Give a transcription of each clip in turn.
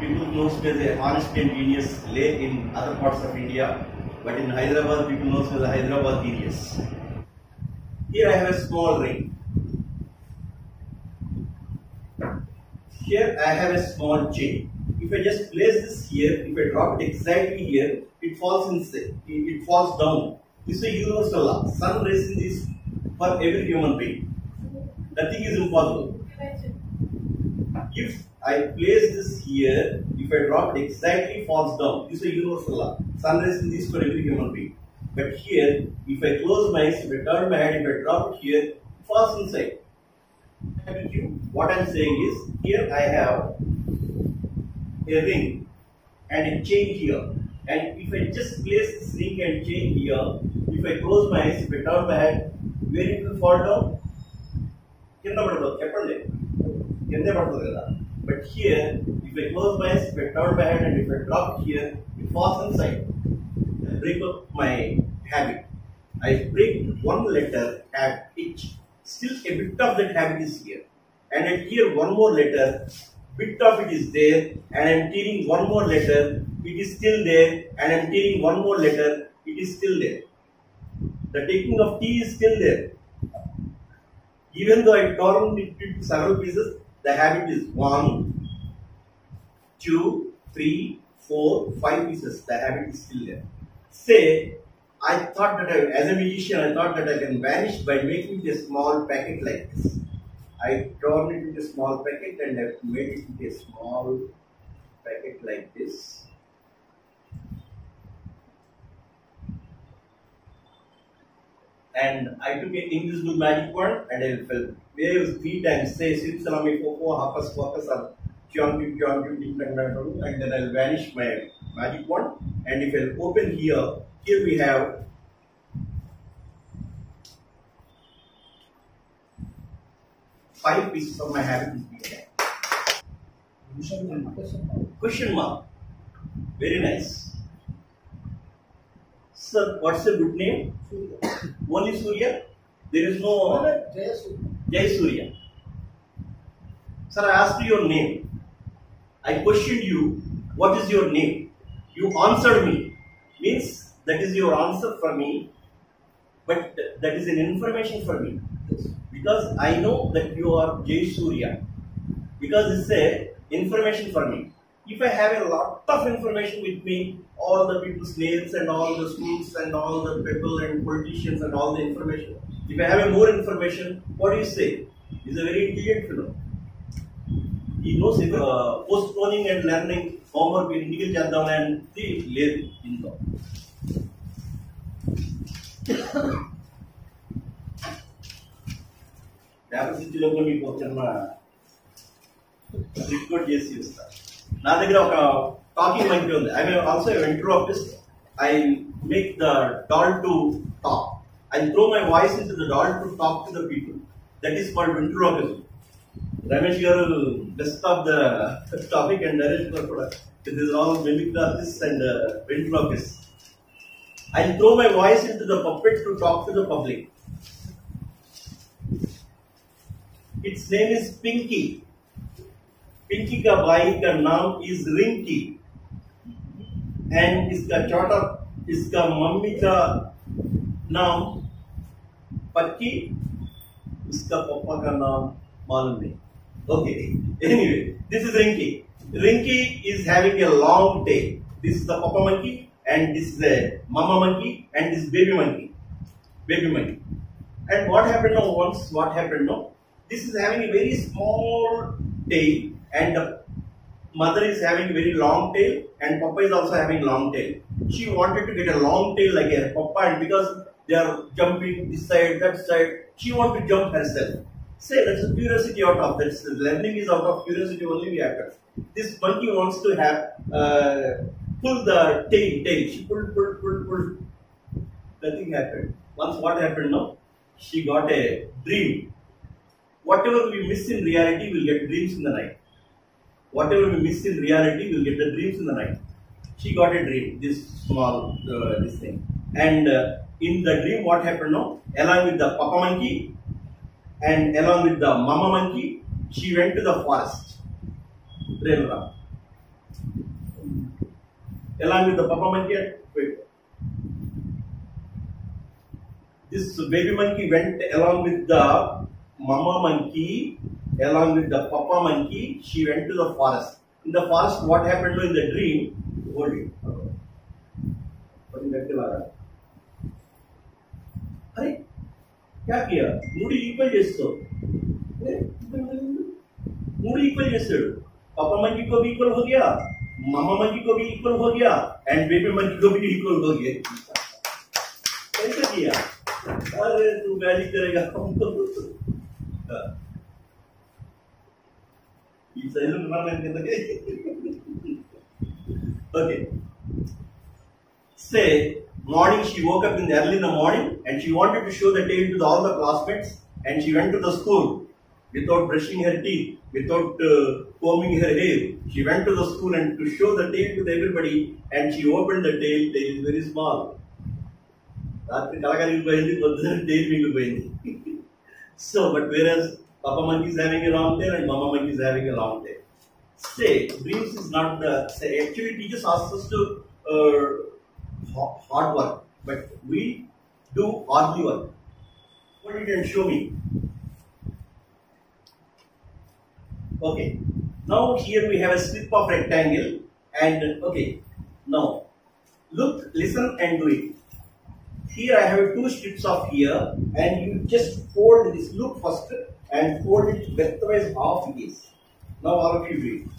people knows me as a honest and genius lay in other parts of India, but in Hyderabad people knows me as a Hyderabad genius. Here I have a small ring. Here I have a small chain. If I just place this here, if I drop it exactly here, it falls inside. It falls down. This is a universal law. Sun rays is for every human being. Nothing is impossible. If I place this here, if I drop it exactly falls down. This is a universal law. Sun rays is for every human being. But here, if I close my eyes, if I turn my head, if I drop it here, it falls inside. What I am saying is, here I have a ring and a chain here. And if I just place this ring and chain here, if I close my eyes, if I turn my head, where it will fall down? But here, if I close my eyes, if I turn my head and if I drop it here, it falls inside. I break up my habit. I break one letter at each. Still a bit of that habit is here. And at here one more letter, bit of it is there, and I am tearing one more letter, it is still there, and I am tearing one more letter, it is still there. The taking of tea is still there. Even though I torn it into several pieces, the habit is 1, 2, 3, 4, 5 pieces. The habit is still there. Say, I thought that as a magician, I thought that I can vanish by making a small packet like this. I torn it into a small packet and I made it into a small packet like this. And I took an invisible magic wand and I felt wave 3 times, say Sim Salami Popo, Hapas Focus, or and then I'll vanish my magic wand. And if I'll open here, here we have five pieces of my habit is here. Question mark. Very nice. Sir, what's your good name? Only Surya? There is no Jai Surya. Sir, I asked you your name. I questioned you, what is your name? You answered me. Means that is your answer for me, but that is an information for me. Because I know that you are Jai Surya. Because it's a information for me. If I have a lot of information with me, all the people's names and all the schools and all the people and politicians and all the information, if I have a more information, what do you say? He's a very intelligent fellow. He knows if postponing and learning homework in Indian Jadam and the late in law. Diversity మీకు చిన్న record చేసి ఇస్తాను. నా దగ్గర ఒక talking mike ఉంది. I am also a ventriloquist. I make the doll to talk. I throw my voice into the doll to talk to the people. That is called ventriloquism. Ramesh garu best of the topic and Naresh garu this is all mimic artists and ventriloquists. I throw my voice into the puppet to talk to the public. Its name is Pinky. Pinky का भाई का नाम is Rinky. And इसका छोटा इसका mummy का नाम पक्की, इसका पापा का नाम मालूम नहीं. Okay. Anyway, this is Rinky. Rinky is having a long tail. This is the papa monkey, and this is the mama monkey, and this baby monkey. Baby monkey. And what happened now? Once what happened now? This is having a very small tail, and the mother is having a very long tail, and papa is also having long tail. She wanted to get a long tail like her papa, and because they are jumping this side, that side, she wanted to jump herself. Say that's a curiosity out of that. Learning is out of curiosity only we have. This monkey wants to have pull the tail. She pulled. Nothing happened. Once what happened now? She got a dream. Whatever we miss in reality, we'll get dreams in the night. Whatever we miss in reality, we'll get the dreams in the night. She got a dream, this small, this thing. And in the dream, what happened now? Along with the papa monkey and along with the mama monkey, she went to the forest. along with the papa monkey. Wait. This baby monkey went along with the mama monkey, along with the papa monkey. She went to the forest. In the forest, what happened in the dream? Hold it. अरे क्या किया? Mood equal చేస్తావు. Mood equal చేస్తాడు. पापा monkey को भी equal हो गया, मामा मंकी को भी इक्वल हो गया, एंड बेबी मंकी को भी इक्वल हो गया. कैसे किया? अरे तू मैजिक करेगा. ये सही लोग ना मैंने okay. Say morning she woke up early in the morning and she wanted to show the tail to all the classmates, and she went to the school without brushing her teeth, without combing her hair. She went to the school and to show the tail to everybody, and she opened the tail. Tail is very small. So, but whereas Papa monkey is having a long tail and Mama monkey is having a long tail. Say, dreams is not the. Say, actually, teachers ask us to hard work, but we do hardly work. What you can show me? Okay. Now here we have a strip of rectangle, and okay. Now look, listen, and do it. Here I have two strips of here, and you just fold this. Look first and fold it lengthwise half it is. Now all of you do it.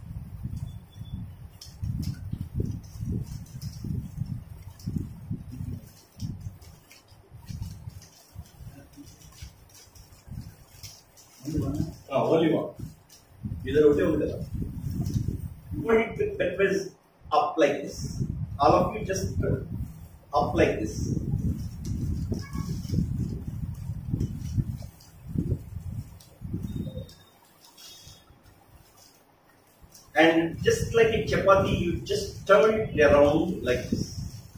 Only one. Either okay or the other. Put it lengthwise up like this. All of you just up like this. And just like a chapati, you just turn it around like this.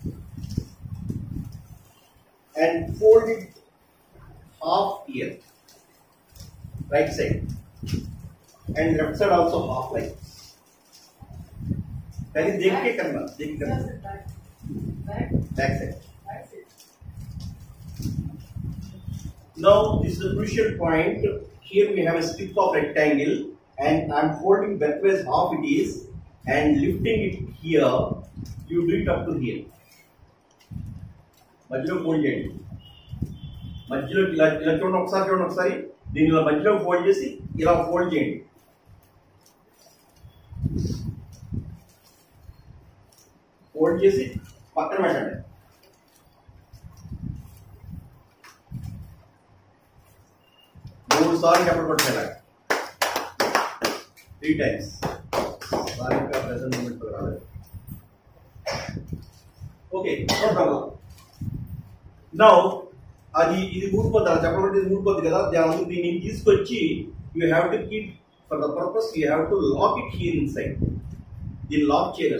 And fold it half here. Right side. And left side also half like this. पहले देख के करना, देख के करना. Back side. Now this is the crucial point. Here we have a strip of rectangle, and I am folding lengthwise half it is, and lifting it here. You do it up to here. మధ్యలో fold చేయండి. మధ్యలో ఇలా చూడండి ఒకసారి. దీనిలో మధ్యలో fold చేసి ఇలా ఫోల్డ్ చేయండి. ఫోల్డ్ చేసి పక్కన పెట్టండి. మూడు సార్లు చెప్పలు కొట్టాలి. 3 times. సారీ का प्रेजेंट मोमेंट पर राले. Okay, no problem. Now అది ఇది ఊడిపోతారు చెప్పబట్టి ఇది ఊడిపోతుంది కదా, దీన్ని తీసుకొచ్చి you have to keep for the purpose you have to lock it here inside. దీన్ని లాక్ చేయగల.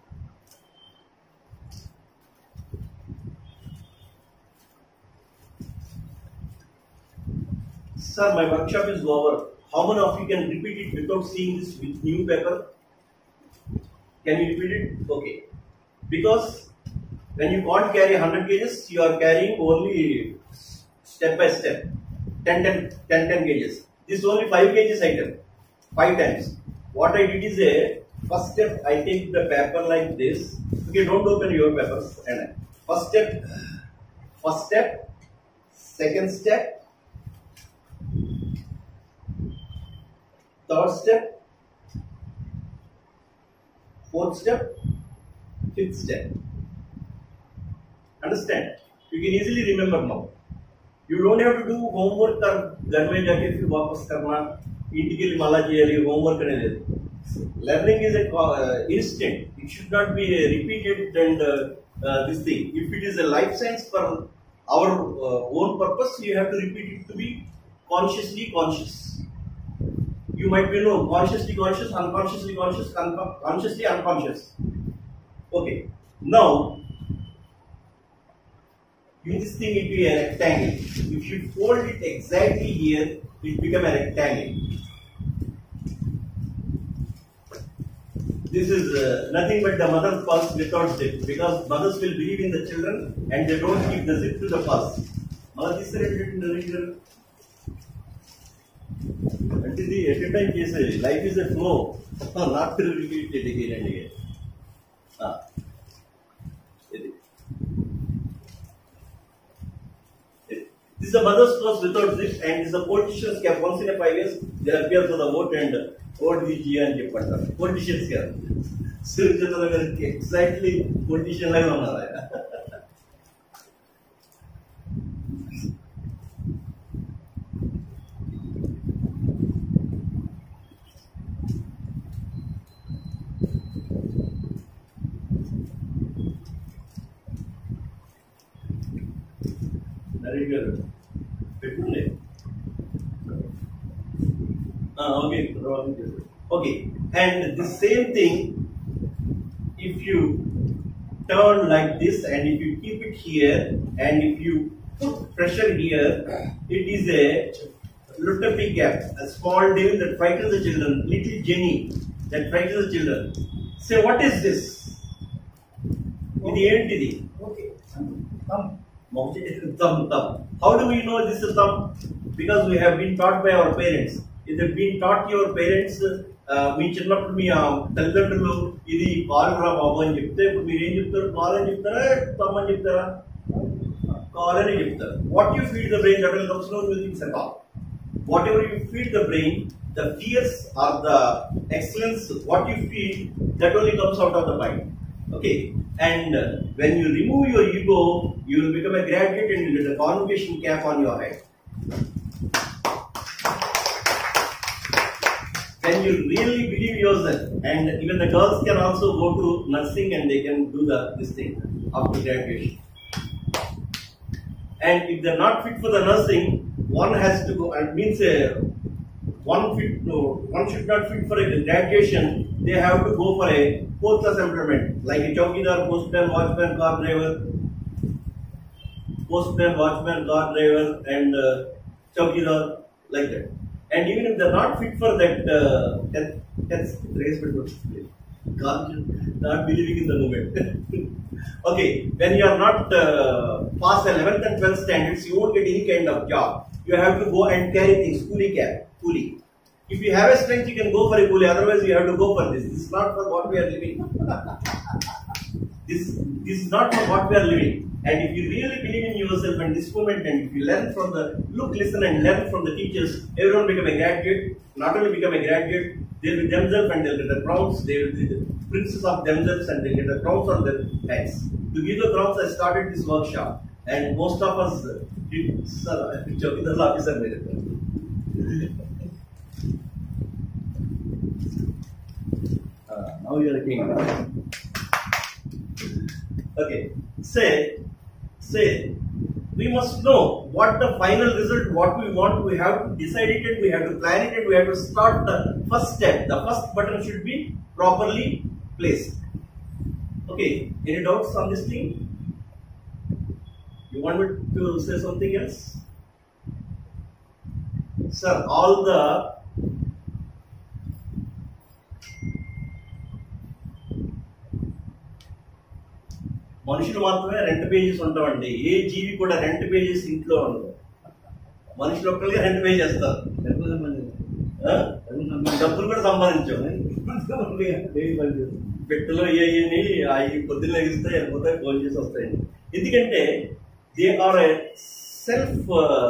Sir, my workshop is over. How many of you can repeat it without seeing this with new paper? Can you repeat it? Okay. Because when you can't carry 100 kgs, you are carrying only step by step 10 kgs. This is only 5 kgs item, 5 times. What I did is first step I take the paper like this. Okay, don't open your papers. And first step, second step, third step, fourth step, fifth step. Understand? You can easily remember now. You don't have to do homework or घर में जाके फिर वापस करना, इंटिकल माला चेयरी homework करने देते. Learning is a instant. It should not be repeated and this thing. If it is a life science for our own purpose, you have to repeat it to be consciously conscious. You might be consciously conscious, unconsciously conscious, consciously unconscious. Okay. Now, use this thing into a rectangle. If you fold it exactly here, it becomes a rectangle. this is nothing but the mother's purse without zip, because mothers will believe in the children and they don't keep the zip to the purse. Mother is related. And the at a time case, life is a flow, not to repeat it again and again. This is the mother's purse without zip, and this is the politician's cap. Once in a 5 years, they appear for the vote and vote VG and Jepata. Politician's cap. So, exactly politician like on. Very good. Okay. Okay. And the same thing, if you turn like this and if you keep it here and if you put pressure here, it is a Lutherpy gap, a small devil that frightens the children, little Jenny that frightens the children. Say, what is this? Okay. Thumb. How do we know this is thumb? Because we have been taught by our parents. If they have been taught your parents, మీ చిన్నప్పుడు మీ తల్లిదండ్రులు ఇది కాలు రా బాబు అని చెప్తే ఇప్పుడు మీరు ఏం చెప్తారు? కాలు అని చెప్తారా, thumb అని చెప్తారా? కాలు అని చెప్తారు. What you feed the brain, that will come slow things at all. Whatever you feed the brain, the fears or the excellence, what you feed, that only comes out of the mind. Okay, and when you remove your ego, you will become a graduate and you get a convocation cap on your head. When you really believe yourself, and even the girls can also go to nursing and they can do this thing after graduation. And if they are not fit for the nursing, one has to go, and means one should not fit for a graduation. They have to go for a post employment, like a chowkidar, postman, watchman, car driver, and chowkidar, like that. And even if they are not fit for that, not believing in the movement. Okay, when you are not past 11th and 12th standards, you won't get any kind of job. You have to go and carry things, coolie. If you have a strength, you can go for a coolie. Otherwise, you have to go for this. This is not for what we are living. This is not for what we are living. And if you really believe in yourself and this moment, and if you learn from listen and learn from the teachers, everyone become a graduate. Not only become a graduate, they will be themselves and they will get the crowns. They will be the princes of themselves and they get the crowns on their heads. To give the crowns, I started this workshop, and most of us did. Sir, officer. Now you are a king. Okay, say, we must know what the final result, what we want. We have to decide it and we have to plan it and we have to start the first step. The first button should be properly placed. Okay, any doubts on this thing? You want me to say something else? Sir, all the మనుషులు మాత్రమే rent pages ఉంటామండి. ఏ జీవి కూడా rent pages ఇంట్లో ఉండదు. మనుషులు ఒక్కరిగా rent pay చేస్తారు. డబ్బులు కూడా సంపాదించాం. పెట్టెలో ఇవన్నీ అవి పొద్దున్న లెగిస్తాయి, వెళ్ళిపోతాయి, ఫోన్ చేసి వస్తాయి. ఎందుకంటే they are a self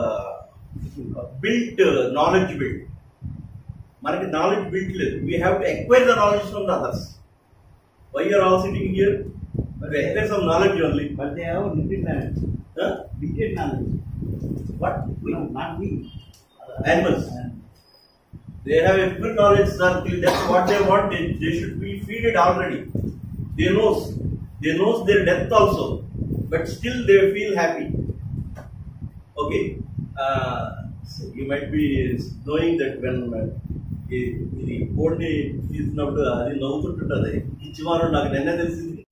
built knowledge build. మనకి నాలెడ్జ్ బిల్ట్ లేదు. We have to acquire the knowledge from the others. Why are all sitting here? But they have some knowledge only. But they have limited knowledge. Limited knowledge. What? No, not we. Animals. They have a full knowledge, sir. That's what they want. They should be feeded already. They knows their death also. But still they feel happy. Okay. So you might be knowing that when ఇది కోడిని తీసినప్పుడు అది నవ్వుతుంటుంది. ఇచ్చివారు నాకు నిన్న తెలిసింది.